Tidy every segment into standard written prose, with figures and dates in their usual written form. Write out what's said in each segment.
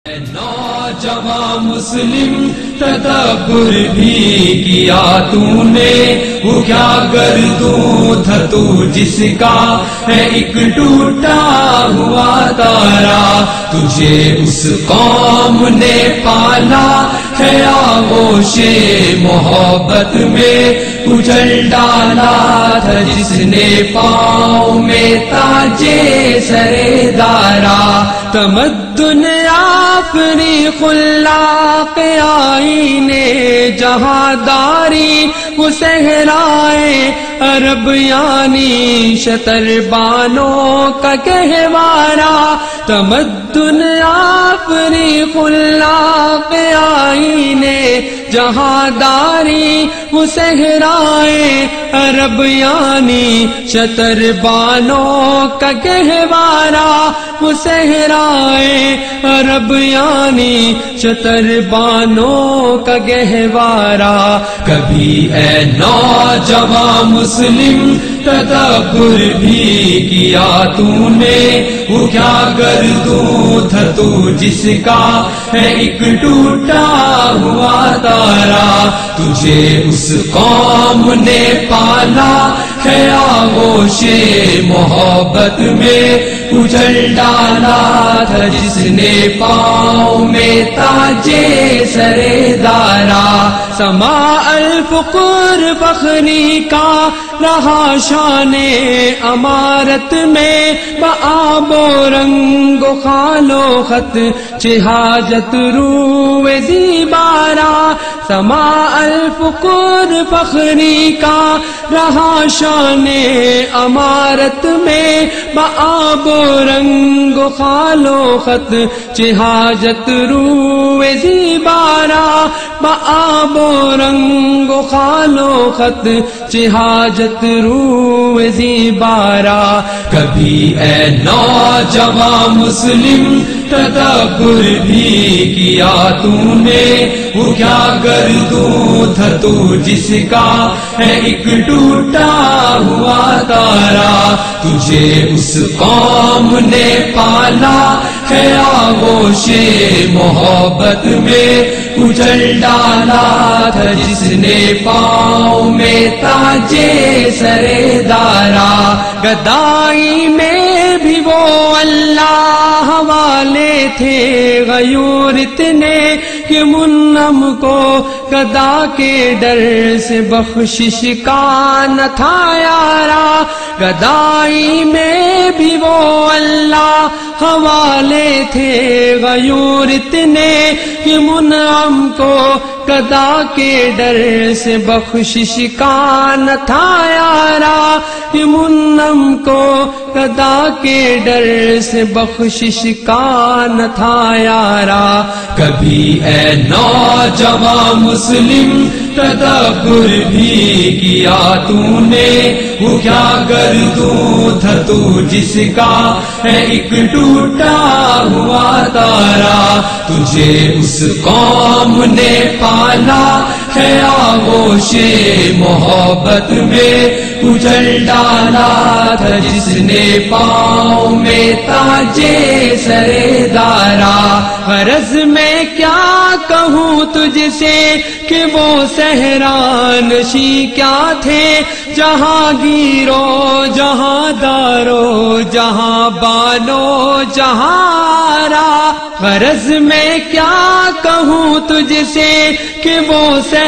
نوجوان مسلم تدبر بھی کیا تو نے، وہ کیا گردوں تھا تو جس کا ہے ایک ٹوٹا ہوا تارا، تجھے اس قوم نے پالا ہے آغوش محبت میں کچل ڈالا تھا جس نے پاؤں میں تاجے سرے دارا، تمدن اپنی خلاق آئینے جہاں داری وہ صحرائے عرب یعنی شتر بانوں کا گہوارہ، تمدن اپنی خلاق آئینے جہاں داری وہ صحرائے عرب یعنی شتر بانوں کا گہوارہ، وہ صحرائے عرب یعنی شتر بانوں کا گہوارہ، کبھی اے نوجوان مسلم تدبر بھی کیا تو نے، وہ کیا گردوں تھا تو جس کا ہے ایک ٹوٹا ہوا تارا، تجھے اس قوم نے پالا ہے آغوش محبت میں کچل ڈالا تھا جس نے پاؤں میں تاجے سرے دارا، سما الفقر فخری کا رہا شان امارت میں، بآب و رنگ و خال و خط چہاجت روئے زیبارا، سما الفقر فخری کا رہا شان امارت میں، بآب و رنگ و خال و خط چہاجت روئے زیبارا، بآب و رنگ و خال و خط چہاجت روئے زیبارا، کبھی اے نوجوان مسلم تدبر بھی کیا تو نے، وہ کیا گردوں تھا تو جس کا ہے ایک ٹوٹا ہوا تارا، تجھے اس قوم نے پالا ہے آغوش محبت میں کچل ڈالا تھا جس نے پاؤں میں تاجے سرے دارا، گدائی میں بھی وہ اللہ والے تھے غیور اتنے کہ منعم کو گدا کے ڈر سے بخشش کا نہ تھا یارا، گدائی میں بھی وہ اللہ حوالے تھے غیور اتنے کہ منعم کو گدا کے ڈر سے بخشش کا نہ تھا یارا، کہ منعم کو گدا کے ڈر سے بخشش کا نہ تھا یارا، کبھی اے نوجوان مسلم تدبر بھی کیا تو نے، وہ کیا گردوں تھا تو جس کا ہے ایک ٹوٹا ہوا تارا، تجھے اس قوم نے پالا ہے آغوش محبت میں کچل ڈالا تھا جس نے پاؤں میں تاجے سرے دارا، غرض میں کیا کہوں تجھ سے کہ وہ صحرانشی کیا تھے، جہاں گیرو جہاں دارو جہاں بانو جہاں را، غرض میں کیا کہوں تجھ سے کہ وہ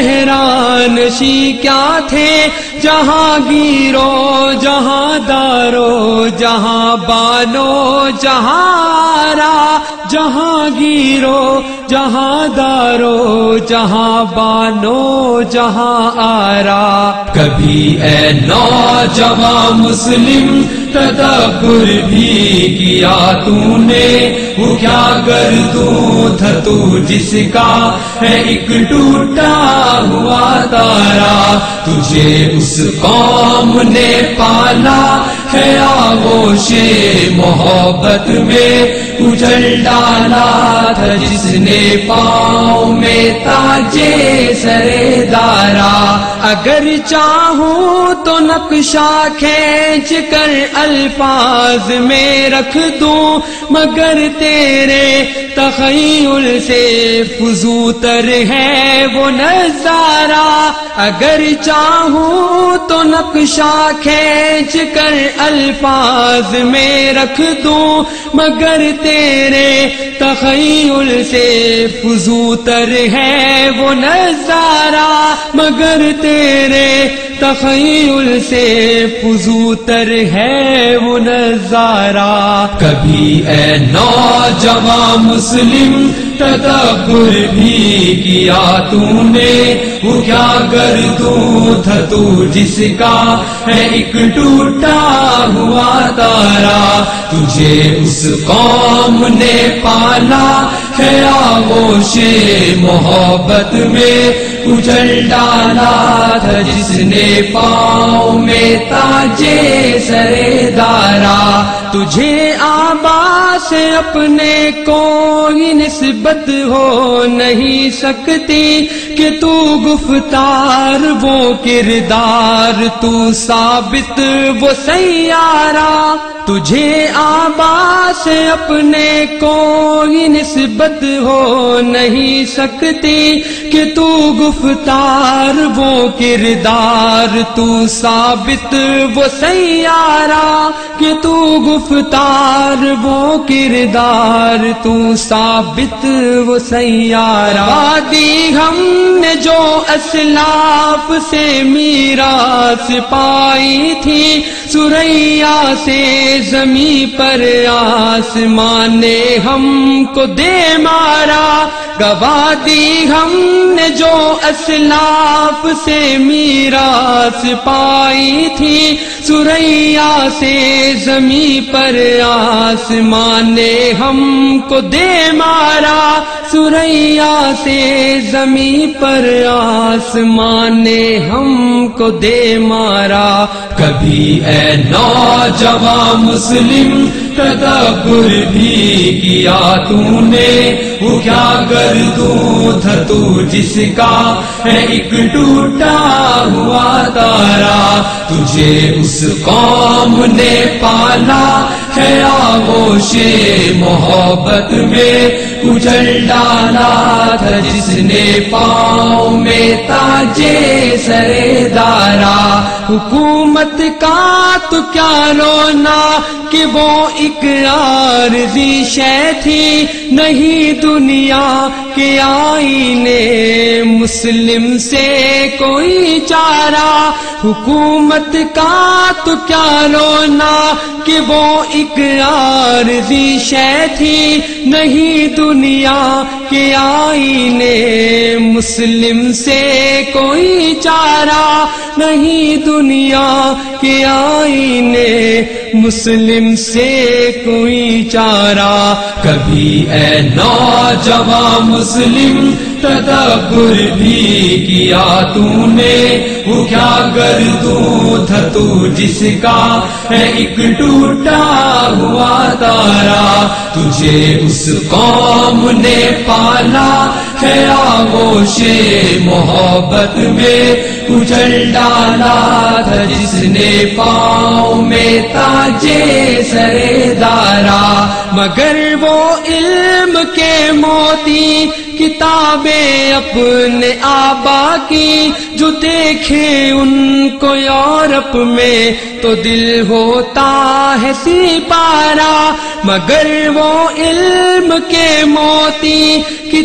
صحرانشی کیا تھے، جہاں گیرو جہاں دارو جہاں بانو جہاں را، جہاں گیرو جہاں دارو جہاں بانو جہاں آرا، کبھی اے نوجوان مسلم تدبر بھی کیا تو نے، وہ کیا گردوں تھا تو جس کا ہے ایک ٹوٹا ہوا تارا، تجھے اس قوم نے پالا ہے آغوش محبت میں کچل ڈالا تھا جس نے پاؤں میں تاجے سرے دارا، اگر چاہوں تو نقشہ کھینچ کر الفاظ میں رکھ دوں، مگر تیرے تخیل سے فزوں تر ہے وہ نظارہ۔ اگر چاہوں تو نقشہ کھینچ کر الفاظ میں رکھ دوں، مگر تیرے تخیل سے فزوں تر ہے وہ نظارہ، مگر تیرے تخیل سے فزوں تر ہے وہ نظارہ۔ کبھی اے نوجوان مسلم تدبر بھی کیا تو نے، وہ کیا گردوں تھا تو جس کا ہے ایک ٹوٹا ہوا تارا، تجھے اس قوم نے پالا ہے آغوش محبت میں، اجل ڈالا تھا جس نے پاؤں میں تاجے سرے دارا، تجھے آبا سے اپنے کوئی نسبت ہو نہیں سکتی کہ تو گفتار وہ کردار، تو ثابت وہ سیارہ، تجھے آبا سے اپنے کوئی نسبت ہو نہیں سکتی کہ تو گفتار وہ کردار، تو ثابت وہ سیارہ، کہ تو گفتار وہ کردار، تو ثابت وہ سیارہ۔ وادی ہم نے جو اسلاف سے میراث پائی تھی، سریا سے زمیں پر آسمان نے ہم کو دے مارا، گوادی ہم نے جو اسلاف سے میراث پائی تھی، سریا سے زمیں پر آسمان نے ہم کو دے مارا، سریا سے زمیں پر آسمان نے ہم کو دے مارا۔ کبھی اے نوجوان مسلم تدبر بھی کیا تو نے، وہ کیا گردوں تھا تو جس کا ہے ایک ٹوٹا ہوا تارا، تجھے اس قوم نے پالا ہے آغوش محبت میں، اجل ڈالا تھا جس نے پاؤں میں تاجے سرے دارا۔ حکومت کا تو کیا رونا کہ وہ ایک عارضی شے تھی، نہیں دنیا کے آئینے مسلم سے کوئی چارہ، حکومت کا تو کیا رونا کہ وہ ایک عارضی شے تھی، نہیں دنیا کے آئینے مسلم سے کوئی چارہ، نہیں دنیا کے آئینے مسلم سے کوئی چارہ۔ کبھی اے نوجوان مسلم تدبر بھی کیا تو نے، وہ کیا گردوں تھا تو جس کا ہے ایک ٹوٹا ہوا تارا، تجھے اس قوم نے پالا ہے آغوش محبت میں، اجل ڈالا تھا جس نے پاؤں میں تاجے سرے دارا، مگر وہ علم کے موتی کتابیں اپنے آبا کی، جو دیکھے ان کو یورپ میں تو دل ہوتا ہے سپارہ، مگر وہ علم کے موتی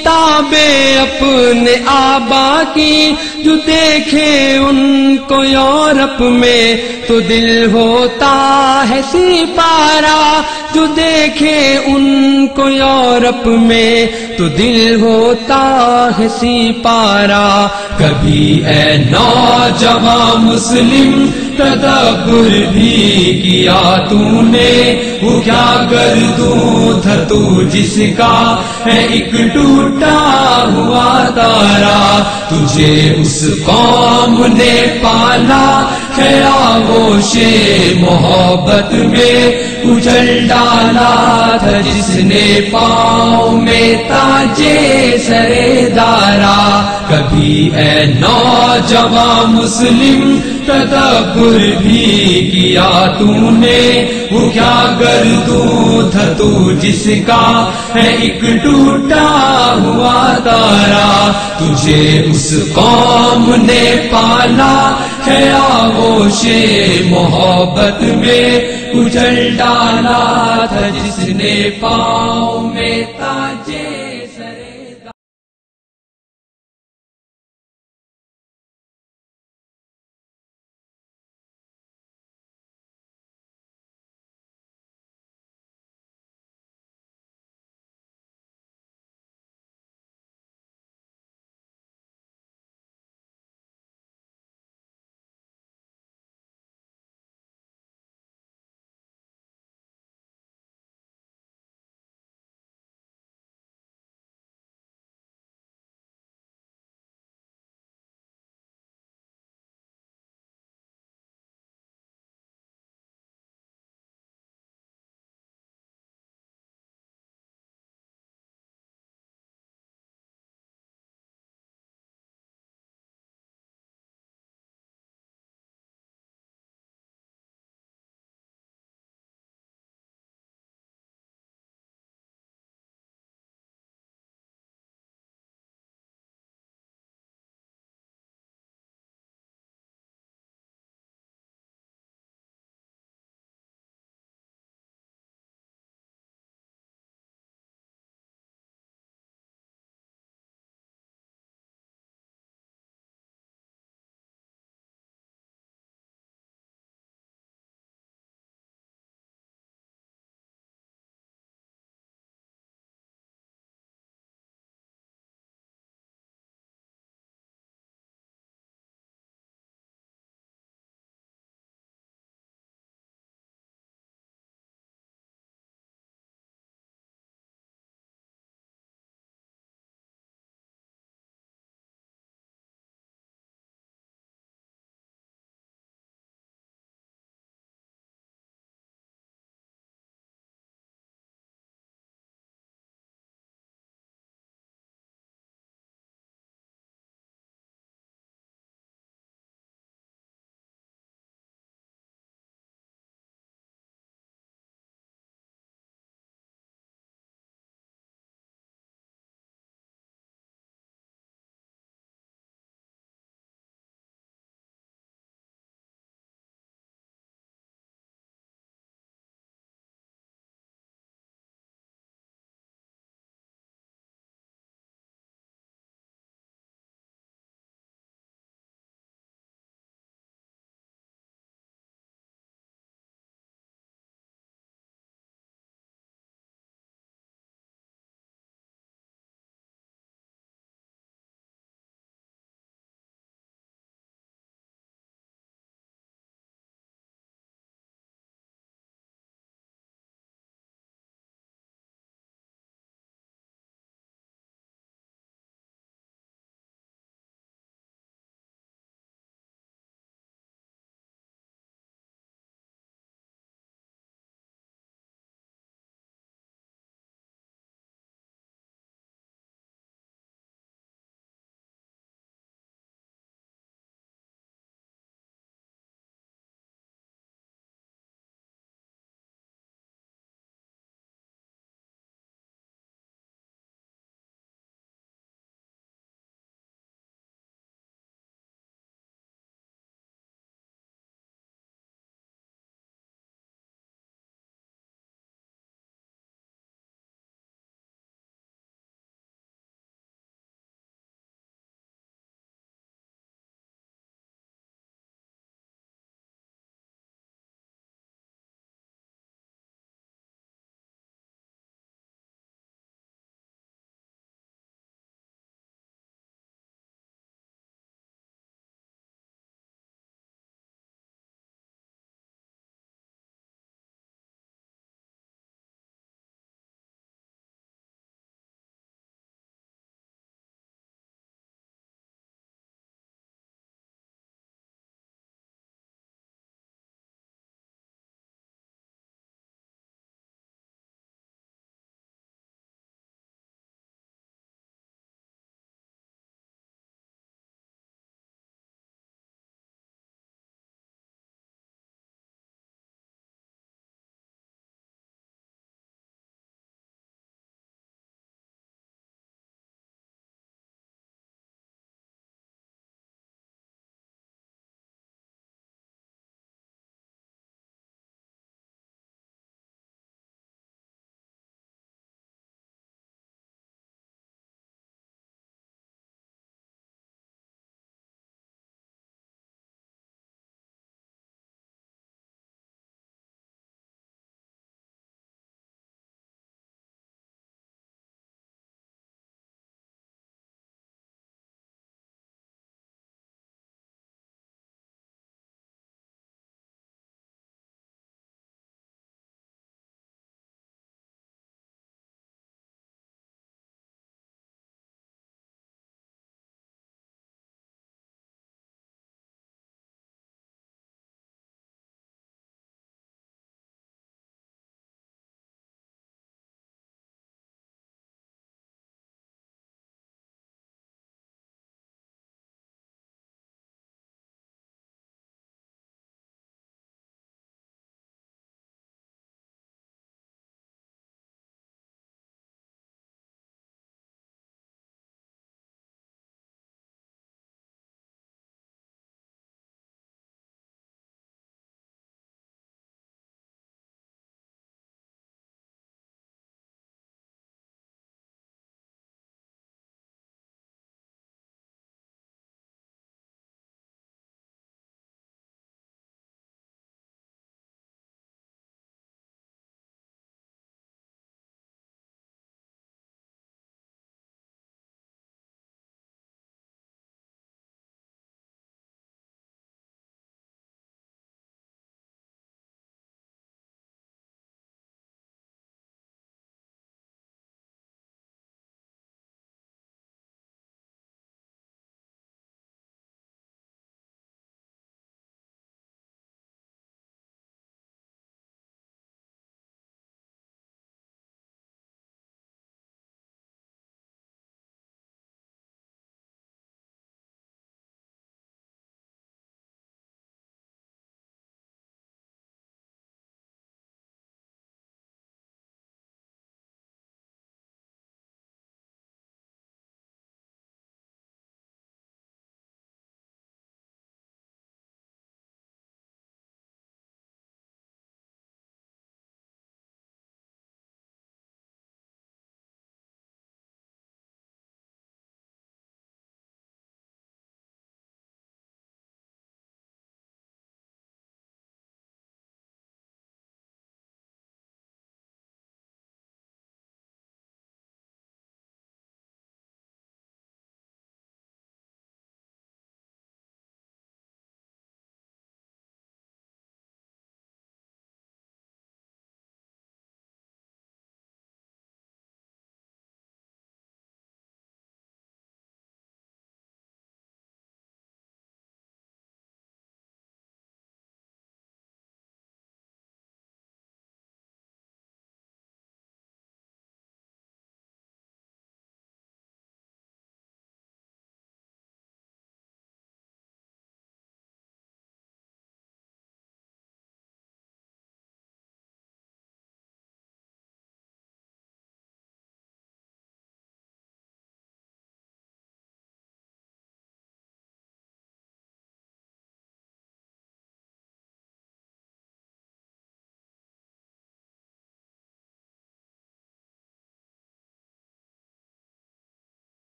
کتابیں اپنے آبا کی، جو دیکھے ان کو یورپ میں تو دل ہوتا ہے سپارہ، جو دیکھے ان کو یورپ میں تو دل ہوتا ہے سپارہ۔ کبھی اے نوجوان مسلم تدبر بھی کیا تو نے، وہ کیا گردوں تھا تو جس کا ہے ایک ٹوٹا ہوا تارا، تجھے اس قوم نے پالا ہے آغوش محبت میں، اجل ڈالا تھا جس نے پاؤں میں تاجے سرے دارا۔ کبھی کبھی اے نوجوان مسلم تدبر بھی کیا تو نے، وہ کیا گردوں تھا تو جس کا ہے ایک ٹوٹا ہوا تارا، تجھے اس قوم نے پالا ہے آغوش محبت میں کچل ڈالا تھا جس نے پاؤں میں تاجے